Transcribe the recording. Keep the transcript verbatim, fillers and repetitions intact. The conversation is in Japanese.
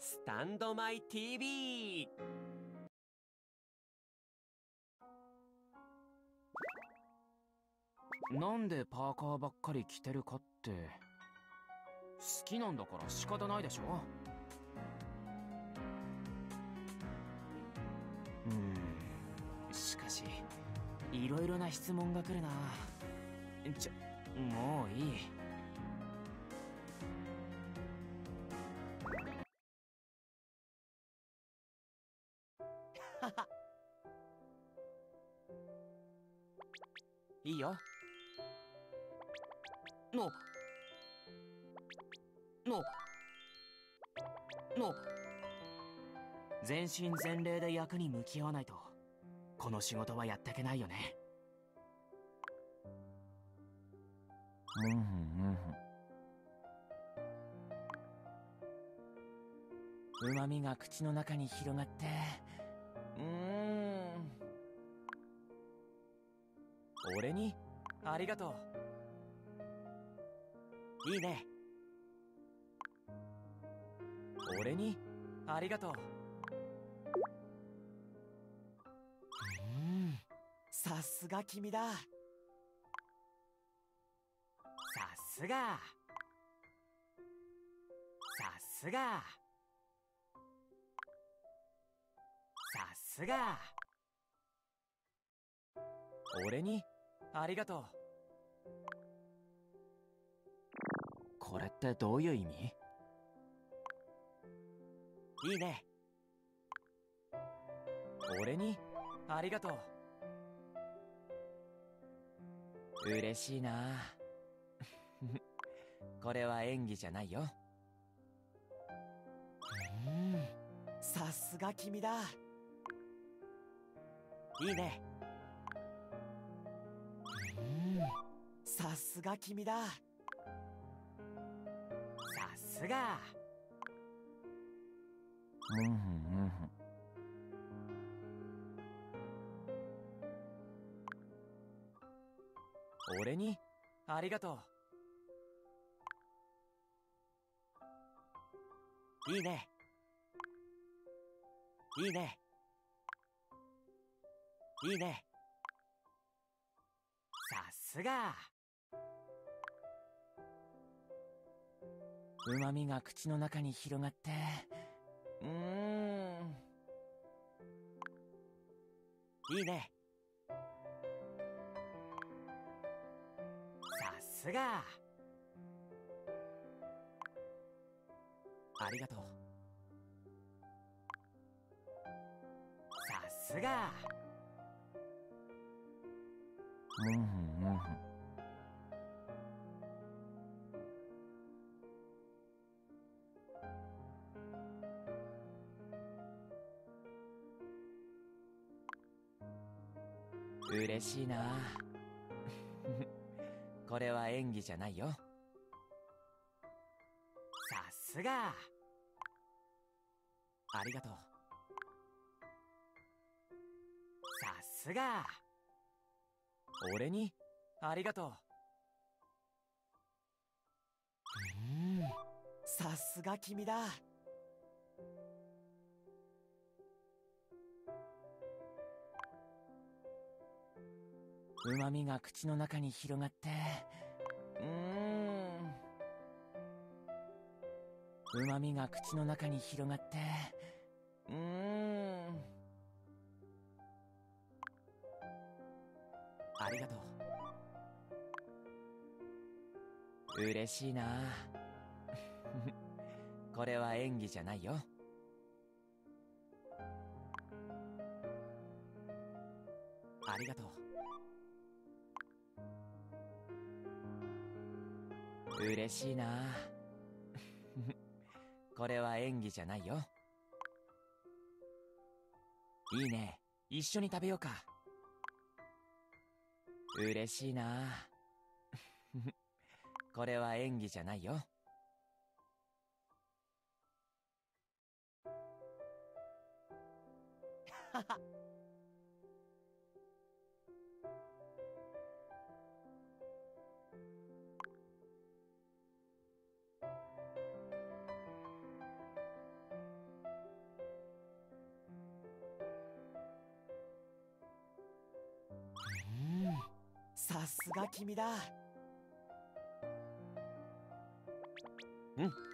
スタンドマイ ティーブイ。 なんでパーカーばっかり着てるかって好きなんだから仕方ないでしょ。うーん、しかしいろいろな質問が来るな。ちょもういい。いいよ。ののの全身全霊で役に向き合わないとこの仕事はやっていけないよね。うんうんうん。うまみが口の中に広がって、うーん。俺にありがとう。いいね。俺にありがとう。うん、さすが君だ。さすがさすがさすが。俺にありがとう。これってどういう意味？いいね。俺にありがとう。嬉しいな。これは演技じゃないよ。うん、さすが君だ。いいね。うん、さすが君だ。さすが。うんうんうん。俺にありがとう。いいね。いいね。いいね。さすが。うまみが口の中に広がって、うーん。いいね。さすが。ありがとう。さすが。うんうんうん。嬉しいな。これは演技じゃないよ。さすが。ありがとう。さすが。俺にありがとう。うん、さすが君だ。うまみが口の中に広がって、うーん。うまみが口の中に広がって、うーん。ありがとう。嬉しいな。これは演技じゃないよ。ありがとう。嬉しいな。これは演技じゃないよ。いいね。一緒に食べようか。嬉しいな。これは演技じゃないよ。はは。 さすが君だ。 うん